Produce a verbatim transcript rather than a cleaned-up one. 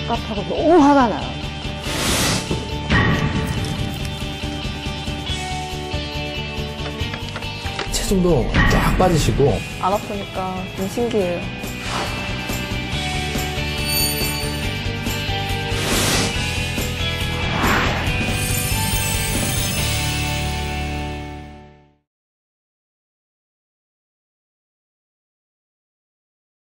갑갑하고 너무 화가 나요. 체중도 쫙 빠지시고 안 아프니까 좀 신기해요.